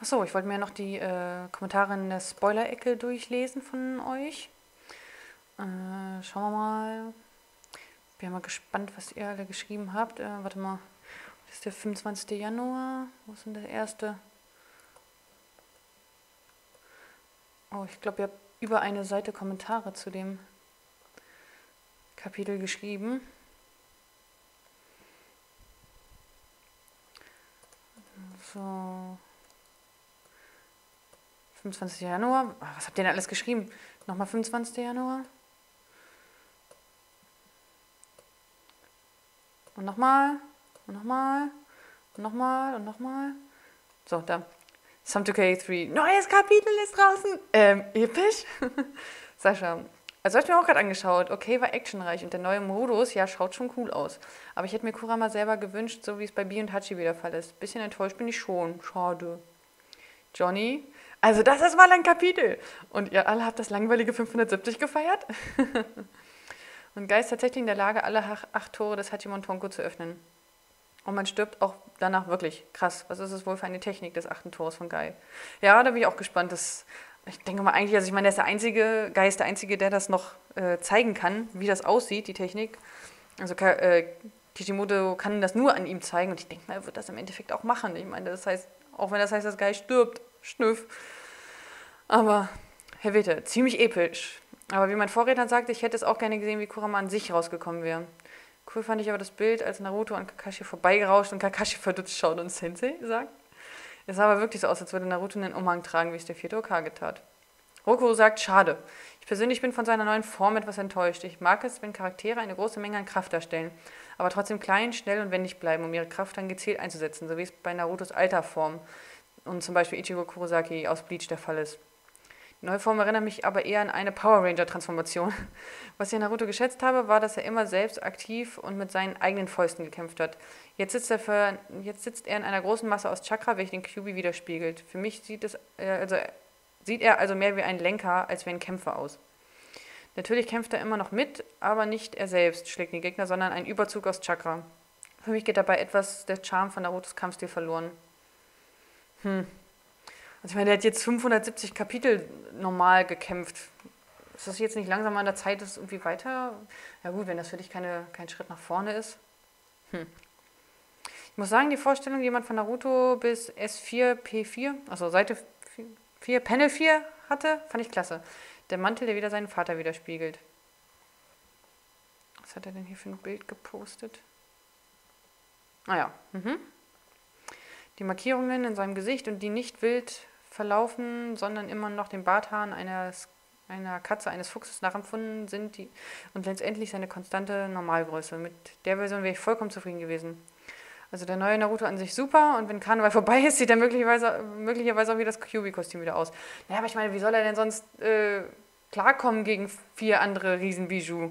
Achso, ich wollte mir noch die Kommentare in der Spoiler-Ecke durchlesen von euch. Schauen wir mal. Bin mal gespannt, was ihr alle geschrieben habt. Warte mal, das ist der 25. Januar. Wo ist denn der erste? Oh, ich glaube, ihr habt über eine Seite Kommentare zu dem Kapitel geschrieben. So. 25. Januar. Was habt ihr denn alles geschrieben? Nochmal 25. Januar. Und nochmal. Und nochmal. Und nochmal. Und nochmal. So, da. Some2K3. Neues Kapitel ist draußen. Episch. Sascha. Also habe ich mir auch gerade angeschaut. Okay, war actionreich und der neue Modus, ja, schaut schon cool aus. Aber ich hätte mir Kurama selber gewünscht, so wie es bei Bi und Hachi wieder der Fall ist. Bisschen enttäuscht bin ich schon. Schade. Johnny. Also das ist mal ein Kapitel. Und ihr alle habt das langweilige 570 gefeiert? Und Guy ist tatsächlich in der Lage, alle 8 Tore des Hachimon Tonko zu öffnen. Und man stirbt auch danach wirklich. Krass. Was ist es wohl für eine Technik des 8. Tores von Guy? Ja, da bin ich auch gespannt. Ich denke mal eigentlich, also ich meine, Guy ist der Einzige, der das noch zeigen kann, wie das aussieht, die Technik. Also Kishimoto kann das nur an ihm zeigen und ich denke mal, er wird das im Endeffekt auch machen. Ich meine, das heißt, auch wenn das heißt, dass Guy stirbt, Schnüff. Aber, Herr Witte, ziemlich episch. Aber wie mein Vorredner sagte, ich hätte es auch gerne gesehen, wie Kurama an sich rausgekommen wäre. Cool fand ich aber das Bild, als Naruto an Kakashi vorbeigerauscht und Kakashi verdutzt schaut und Sensei sagt. Es sah aber wirklich so aus, als würde Naruto einen Umhang tragen, wie es der 4. Hokage tat. Roku sagt, schade. Ich persönlich bin von seiner neuen Form etwas enttäuscht. Ich mag es, wenn Charaktere eine große Menge an Kraft darstellen, aber trotzdem klein, schnell und wendig bleiben, um ihre Kraft dann gezielt einzusetzen, so wie es bei Narutos alter Form und zum Beispiel Ichigo Kurosaki aus Bleach der Fall ist. Die neue Form erinnert mich aber eher an eine Power Ranger-Transformation. Was ich an Naruto geschätzt habe, war, dass er immer selbst aktiv und mit seinen eigenen Fäusten gekämpft hat. Jetzt sitzt er in einer großen Masse aus Chakra, welche den Kyuubi widerspiegelt. Für mich sieht er also mehr wie ein Lenker als wie ein Kämpfer aus. Natürlich kämpft er immer noch mit, aber nicht er selbst schlägt den Gegner, sondern ein Überzug aus Chakra. Für mich geht dabei etwas der Charme von Narutos Kampfstil verloren. Also ich meine, der hat jetzt 570 Kapitel normal gekämpft. Ist das jetzt nicht langsam an der Zeit, dass irgendwie weiter... Ja gut, wenn das für dich kein Schritt nach vorne ist. Ich muss sagen, die Vorstellung, die jemand von Naruto bis S4, P4, also Seite 4, Panel 4 hatte, fand ich klasse. Der Mantel, der wieder seinen Vater widerspiegelt. Was hat er denn hier für ein Bild gepostet? Ah ja. Die Markierungen in seinem Gesicht und die nicht wild verlaufen, sondern immer noch den Barthahn einer Katze, eines Fuchses nachempfunden sind und letztendlich seine konstante Normalgröße. Mit der Version wäre ich vollkommen zufrieden gewesen. Also der neue Naruto an sich super und wenn Karneval vorbei ist, sieht er möglicherweise auch wie das Kyuubi-Kostüm wieder aus. Naja, aber ich meine, wie soll er denn sonst klarkommen gegen 4 andere Riesen-Bijou?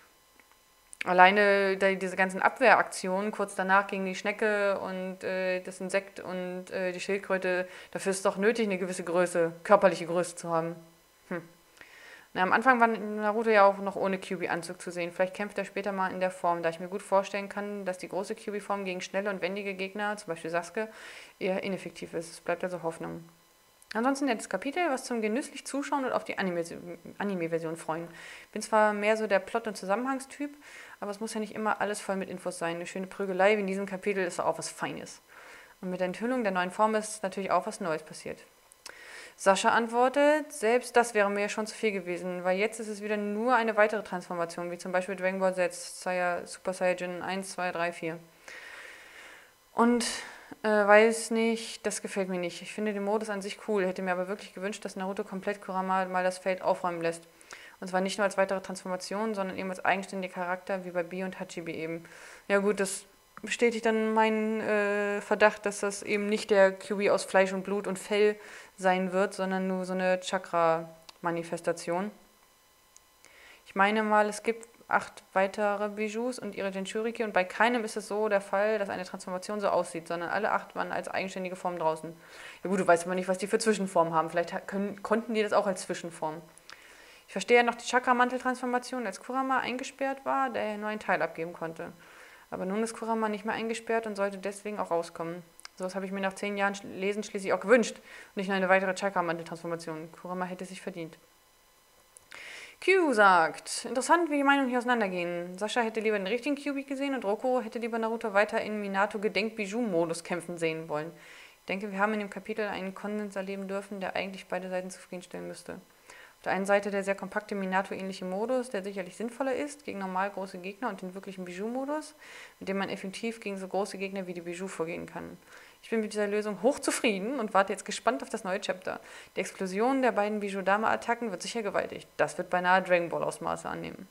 Alleine diese ganzen Abwehraktionen kurz danach gegen die Schnecke und das Insekt und die Schildkröte, dafür ist es doch nötig, eine gewisse Größe, körperliche Größe zu haben. Na, am Anfang war Naruto ja auch noch ohne Kyuubi-Anzug zu sehen. Vielleicht kämpft er später mal in der Form, da ich mir gut vorstellen kann, dass die große Kyuubi-Form gegen schnelle und wendige Gegner, zum Beispiel Sasuke, eher ineffektiv ist. Es bleibt also Hoffnung. Ansonsten nettes Kapitel, was zum genüsslich Zuschauen und auf die Anime-Version freuen. Bin zwar mehr so der Plot- und Zusammenhangstyp, aber es muss ja nicht immer alles voll mit Infos sein. Eine schöne Prügelei wie in diesem Kapitel ist auch was Feines. Und mit der Enthüllung der neuen Form ist natürlich auch was Neues passiert. Sascha antwortet, selbst das wäre mir schon zu viel gewesen, weil jetzt ist es wieder nur eine weitere Transformation, wie zum Beispiel Dragon Ball Z, Super Saiyan 1, 2, 3, 4. Und weiß nicht, das gefällt mir nicht. Ich finde den Modus an sich cool, hätte mir aber wirklich gewünscht, dass Naruto komplett Kurama mal das Feld aufräumen lässt. Und zwar nicht nur als weitere Transformation, sondern eben als eigenständiger Charakter, wie bei Bi und Hachibi eben. Ja gut, das bestätigt dann meinen Verdacht, dass das eben nicht der Kyuubi aus Fleisch und Blut und Fell sein wird, sondern nur so eine Chakra-Manifestation. Ich meine mal, es gibt 8 weitere Bijous und ihre Jinchuriki und bei keinem ist es so der Fall, dass eine Transformation so aussieht, sondern alle 8 waren als eigenständige Form draußen. Ja gut, du weißt aber nicht, was die für Zwischenformen haben. Vielleicht konnten die das auch als Zwischenform. Ich verstehe ja noch die Chakra-Mantel-Transformation, als Kurama eingesperrt war, der nur einen Teil abgeben konnte. Aber nun ist Kurama nicht mehr eingesperrt und sollte deswegen auch rauskommen. So was habe ich mir nach 10 Jahren Lesen schließlich auch gewünscht. Und nicht nur eine weitere Chakra-Mantel-Transformation. Kurama hätte sich verdient. Q sagt, interessant, wie die Meinungen hier auseinandergehen. Sascha hätte lieber den richtigen Kyuubi gesehen und Roko hätte lieber Naruto weiter in Minato-Gedenk-Bijou-Modus kämpfen sehen wollen. Ich denke, wir haben in dem Kapitel einen Konsens erleben dürfen, der eigentlich beide Seiten zufriedenstellen müsste. Auf der einen Seite der sehr kompakte Minato-ähnliche Modus, der sicherlich sinnvoller ist gegen normal große Gegner und den wirklichen Bijou-Modus, mit dem man effektiv gegen so große Gegner wie die Bijou vorgehen kann. Ich bin mit dieser Lösung hochzufrieden und warte jetzt gespannt auf das neue Chapter. Die Explosion der beiden Bijou-Dame-Attacken wird sicher gewaltig. Das wird beinahe Dragon Ball-Ausmaße annehmen.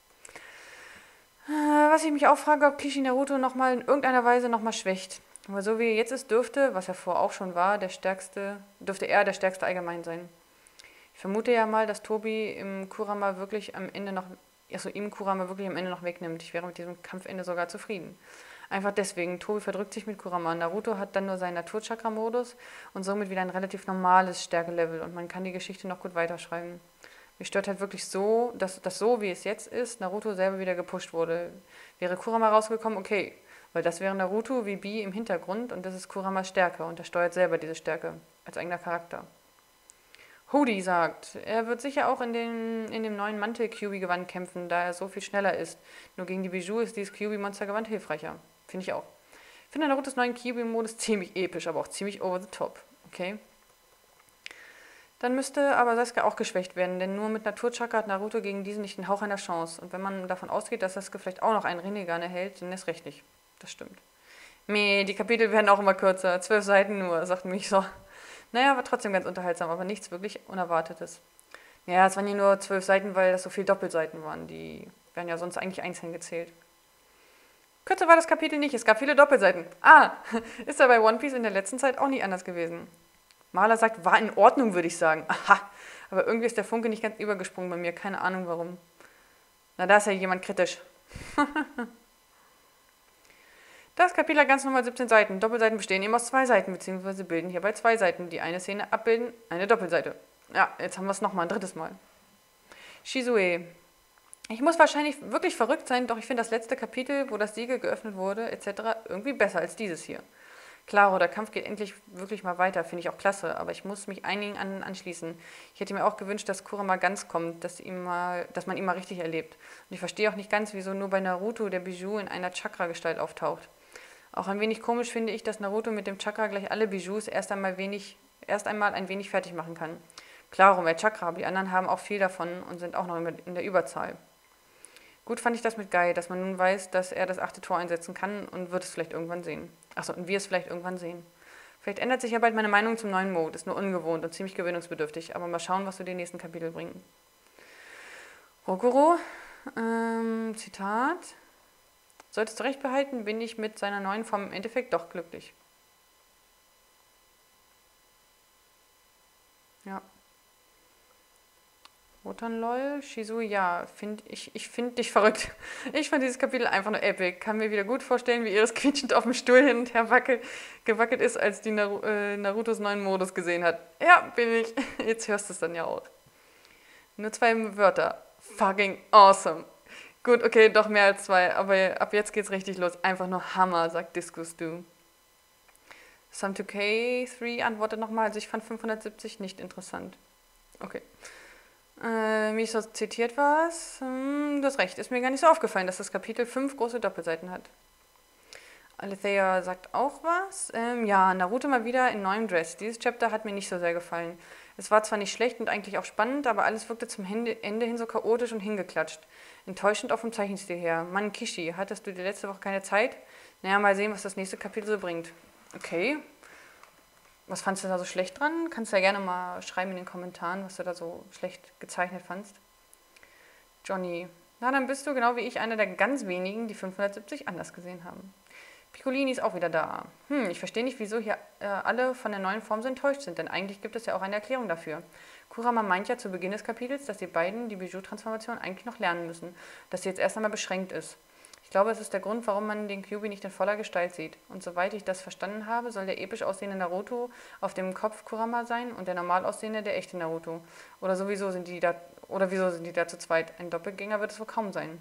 Was ich mich auch frage, ob Kishi Naruto nochmal in irgendeiner Weise nochmal schwächt. Aber so wie er jetzt ist, was er vorher auch schon war, dürfte er der Stärkste allgemein sein. Ich vermute ja mal, dass Tobi ihm Kurama wirklich am Ende noch wegnimmt. Ich wäre mit diesem Kampfende sogar zufrieden. Einfach deswegen, Tobi verdrückt sich mit Kurama. Naruto hat dann nur seinen Naturchakra-Modus und somit wieder ein relativ normales Stärkelevel und man kann die Geschichte noch gut weiterschreiben. Mich stört halt wirklich so, dass so, wie es jetzt ist, Naruto selber wieder gepusht wurde. Wäre Kurama rausgekommen, okay, weil das wäre Naruto wie Bi im Hintergrund und das ist Kuramas Stärke und er steuert selber diese Stärke als eigener Charakter. Hody sagt, er wird sicher auch in dem neuen Mantel-Kyuubi-Gewand kämpfen, da er so viel schneller ist. Nur gegen die Bijou ist dieses Kyuubi-Monster-Gewand hilfreicher. Finde ich auch. Ich finde Narutos neuen Kyuubi-Modus ziemlich episch, aber auch ziemlich over the top. Okay. Dann müsste aber Sasuke auch geschwächt werden, denn nur mit Naturchakra hat Naruto gegen diesen nicht den Hauch einer Chance. Und wenn man davon ausgeht, dass Sasuke vielleicht auch noch einen Rinnegan erhält, dann ist recht nicht. Das stimmt. Die Kapitel werden auch immer kürzer. 12 Seiten nur, sagt mich so. Naja, war trotzdem ganz unterhaltsam, aber nichts wirklich Unerwartetes. Ja, es waren hier nur 12 Seiten, weil das so viele Doppelseiten waren. Die werden ja sonst eigentlich einzeln gezählt. Kürzer war das Kapitel nicht, es gab viele Doppelseiten. Ist ja bei One Piece in der letzten Zeit auch nie anders gewesen. Maler sagt, war in Ordnung, würde ich sagen. Aha, aber irgendwie ist der Funke nicht ganz übergesprungen bei mir, keine Ahnung warum. Na, da ist ja jemand kritisch. Das Kapitel hat ganz normal 17 Seiten. Doppelseiten bestehen eben aus 2 Seiten, beziehungsweise bilden hierbei 2 Seiten, die eine Szene abbilden, eine Doppelseite. Ja, jetzt haben wir es nochmal, ein drittes Mal. Shizue. Ich muss wahrscheinlich wirklich verrückt sein, doch ich finde das letzte Kapitel, wo das Siegel geöffnet wurde, etc., irgendwie besser als dieses hier. Klaro, der Kampf geht endlich wirklich mal weiter, finde ich auch klasse, aber ich muss mich einigen anschließen. Ich hätte mir auch gewünscht, dass Kurama ganz kommt, dass man ihn mal richtig erlebt. Und ich verstehe auch nicht ganz, wieso nur bei Naruto der Bijou in einer Chakra-Gestalt auftaucht. Auch ein wenig komisch finde ich, dass Naruto mit dem Chakra gleich alle Bijous erst einmal ein wenig fertig machen kann. Klaro, mehr Chakra, aber die anderen haben auch viel davon und sind auch noch in der Überzahl. Gut fand ich das mit Guy, dass man nun weiß, dass er das 8. Tor einsetzen kann und wird es vielleicht irgendwann sehen. Und wir es vielleicht irgendwann sehen. Vielleicht ändert sich ja bald meine Meinung zum neuen Mode. Ist nur ungewohnt und ziemlich gewöhnungsbedürftig. Aber mal schauen, was so die nächsten Kapitel bringen. Rokuro, Zitat. Solltest du recht behalten, bin ich mit seiner neuen Form im Endeffekt doch glücklich. Ja. Wotan lol, Shizue, ja, ich finde dich verrückt. Ich fand dieses Kapitel einfach nur epic. Kann mir wieder gut vorstellen, wie Iris quietschend auf dem Stuhl hin und her gewackelt ist, als die Narutos neuen Modus gesehen hat. Ja, bin ich. Jetzt hörst du es dann ja auch. Nur 2 Wörter. Fucking awesome. Gut, okay, doch mehr als 2, aber ab jetzt geht's richtig los. Einfach nur Hammer, sagt Discus Du. Sam2K3 antwortet nochmal, also ich fand 570 nicht interessant. Okay. Miso zitiert was. Du hast recht, ist mir gar nicht so aufgefallen, dass das Kapitel 5 große Doppelseiten hat. Alethea sagt auch was. Ja, Naruto mal wieder in neuem Dress. Dieses Chapter hat mir nicht so sehr gefallen. Es war zwar nicht schlecht und eigentlich auch spannend, aber alles wirkte zum Ende hin so chaotisch und hingeklatscht. Enttäuschend auch vom Zeichenstil her. Mann, Kishi, hattest du die letzte Woche keine Zeit? Naja, mal sehen, was das nächste Kapitel so bringt. Okay. Was fandst du da so schlecht dran? Kannst du ja gerne mal schreiben in den Kommentaren, was du da so schlecht gezeichnet fandst. Johnny. Na, dann bist du genau wie ich einer der ganz wenigen, die 570 anders gesehen haben. Piccolini ist auch wieder da. Ich verstehe nicht, wieso hier alle von der neuen Form so enttäuscht sind, denn eigentlich gibt es ja auch eine Erklärung dafür. Kurama meint ja zu Beginn des Kapitels, dass die beiden die Bijou-Transformation eigentlich noch lernen müssen, dass sie jetzt erst einmal beschränkt ist. Ich glaube, es ist der Grund, warum man den Kyuubi nicht in voller Gestalt sieht. Und soweit ich das verstanden habe, soll der episch aussehende Naruto auf dem Kopf Kurama sein und der normal aussehende der echte Naruto. Wieso sind die da zu zweit? Ein Doppelgänger wird es wohl kaum sein.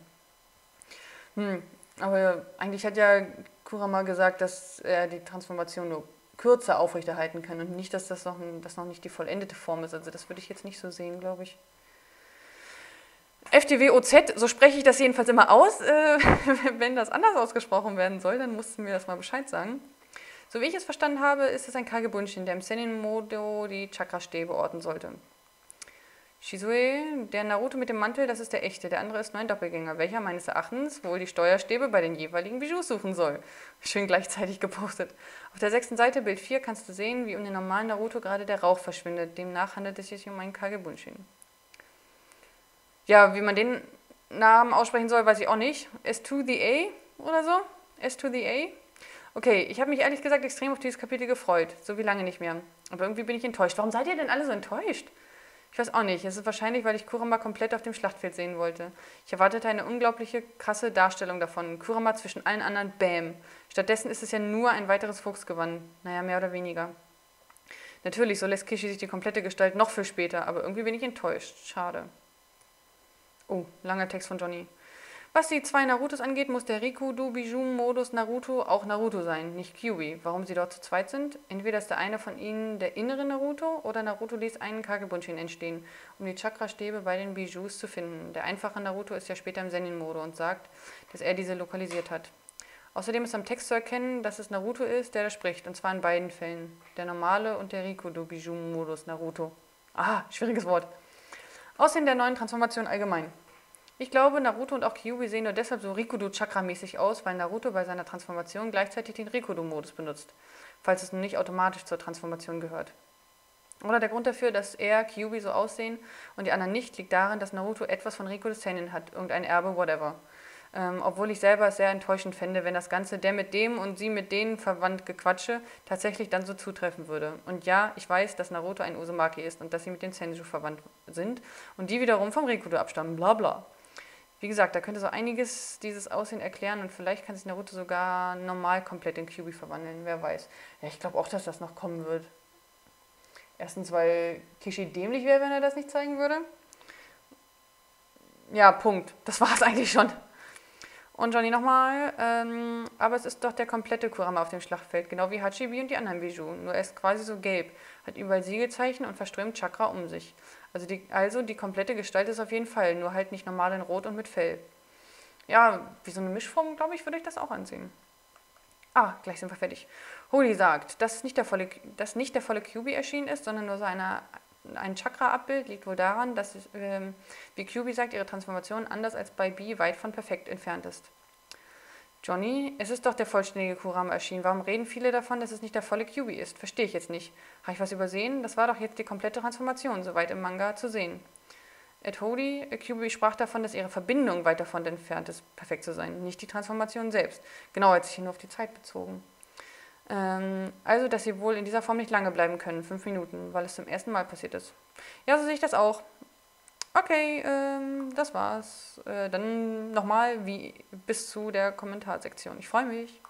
Aber eigentlich hat ja Kurama gesagt, dass er die Transformation nur kürzer aufrechterhalten können und nicht, dass das noch nicht die vollendete Form ist. Also das würde ich jetzt nicht so sehen, glaube ich. FDWOZ, so spreche ich das jedenfalls immer aus. Wenn das anders ausgesprochen werden soll, dann musst du mir das mal Bescheid sagen. So wie ich es verstanden habe, ist es ein Kagebunshin, der im Sennin-Modo die Chakra-Stäbe orten sollte. Shizue, der Naruto mit dem Mantel, das ist der echte. Der andere ist nur ein Doppelgänger, welcher meines Erachtens wohl die Steuerstäbe bei den jeweiligen Bijous suchen soll. Schön gleichzeitig gepostet. Auf der 6. Seite, Bild 4, kannst du sehen, wie um den normalen Naruto gerade der Rauch verschwindet. Demnach handelt es sich um einen Kagebunshin. Ja, wie man den Namen aussprechen soll, weiß ich auch nicht. S2the A oder so? S2the A? Okay, ich habe mich ehrlich gesagt extrem auf dieses Kapitel gefreut. So wie lange nicht mehr. Aber irgendwie bin ich enttäuscht. Warum seid ihr denn alle so enttäuscht? Ich weiß auch nicht. Es ist wahrscheinlich, weil ich Kurama komplett auf dem Schlachtfeld sehen wollte. Ich erwartete eine unglaubliche, krasse Darstellung davon. Kurama zwischen allen anderen, bam. Stattdessen ist es ja nur ein weiteres Fuchsgewann. Naja, mehr oder weniger. Natürlich, so lässt Kishi sich die komplette Gestalt noch für später, aber irgendwie bin ich enttäuscht. Schade. Oh, langer Text von Johnny. Was die 2 Narutos angeht, muss der Rikudo-Bijou-Modus Naruto auch Naruto sein, nicht Kyuubi. Warum sie dort zu zweit sind? Entweder ist der eine von ihnen der innere Naruto oder Naruto ließ einen Kagebunshin entstehen, um die Chakra-Stäbe bei den Bijous zu finden. Der einfache Naruto ist ja später im Sennin-Modo und sagt, dass er diese lokalisiert hat. Außerdem ist am Text zu erkennen, dass es Naruto ist, der da spricht, und zwar in beiden Fällen. Der normale und der Rikudo-Bijou-Modus Naruto. Ah, schwieriges Wort. Aussehen der neuen Transformation allgemein. Ich glaube, Naruto und auch Kyuubi sehen nur deshalb so Rikudo-Chakra-mäßig aus, weil Naruto bei seiner Transformation gleichzeitig den Rikudo-Modus benutzt, falls es nun nicht automatisch zur Transformation gehört. Oder der Grund dafür, dass er, Kyuubi so aussehen und die anderen nicht, liegt darin, dass Naruto etwas von Rikudo Sennin hat, irgendein Erbe, whatever. Obwohl ich selber es sehr enttäuschend fände, wenn das Ganze der mit dem und sie mit denen verwandt Gequatsche tatsächlich dann so zutreffen würde. Und ja, ich weiß, dass Naruto ein Uzumaki ist und dass sie mit den Senju verwandt sind und die wiederum vom Rikudo abstammen, bla bla. Wie gesagt, da könnte so einiges dieses Aussehen erklären und vielleicht kann sich Naruto sogar normal komplett in Kyuubi verwandeln, wer weiß. Ja, ich glaube auch, dass das noch kommen wird. Erstens, weil Kishi dämlich wäre, wenn er das nicht zeigen würde. Ja, Punkt. Das war es eigentlich schon. Und Johnny nochmal, aber es ist doch der komplette Kurama auf dem Schlachtfeld, genau wie Hachibi und die anderen Bijou. Nur er ist quasi so gelb, hat überall Siegelzeichen und verströmt Chakra um sich. Also die komplette Gestalt ist auf jeden Fall, nur halt nicht normal in Rot und mit Fell. Ja, wie so eine Mischform, glaube ich, würde ich das auch anziehen. Ah, gleich sind wir fertig. Holy sagt, dass nicht der volle Kyuubi erschienen ist, sondern nur ein Chakra-Abbild, liegt wohl daran, dass, wie Kyuubi sagt, ihre Transformation anders als bei Bee weit von perfekt entfernt ist. Johnny, es ist doch der vollständige Kurama erschienen. Warum reden viele davon, dass es nicht der volle Kyuubi ist? Verstehe ich jetzt nicht. Habe ich was übersehen? Das war doch jetzt die komplette Transformation, soweit im Manga zu sehen. Ed Hody, Kyuubi sprach davon, dass ihre Verbindung weit davon entfernt ist, perfekt zu sein, nicht die Transformation selbst. Genau, hat sich nur auf die Zeit bezogen. Also, dass sie wohl in dieser Form nicht lange bleiben können, 5 Minuten, weil es zum ersten Mal passiert ist. Ja, so sehe ich das auch. Okay, das war's. Dann nochmal bis zu der Kommentarsektion. Ich freue mich.